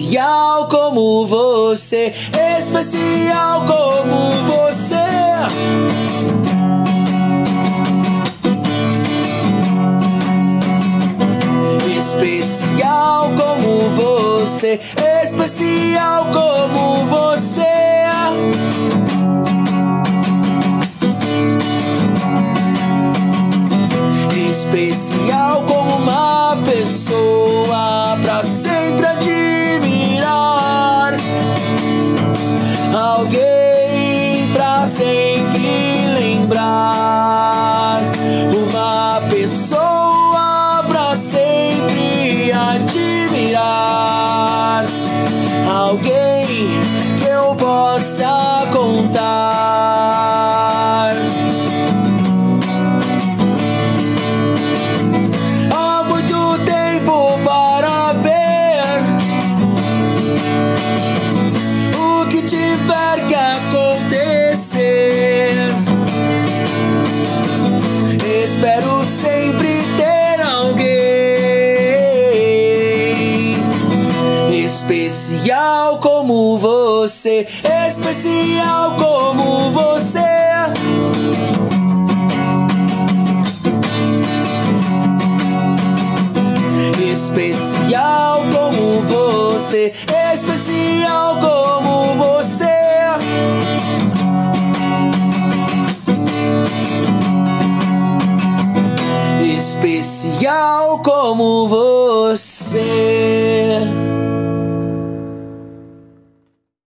especial como você, especial como você. Especial como você, especial como você. Especial como uma pessoa pra sempre admirar, alguém pra sempre lembrar, uma pessoa pra sempre admirar, alguém que eu possa contar. Há muito tempo para ver o que tiver que acontecer. Espero sempre ter alguém especial como você, especial como você. Especial como você, especial como você. Especial como você.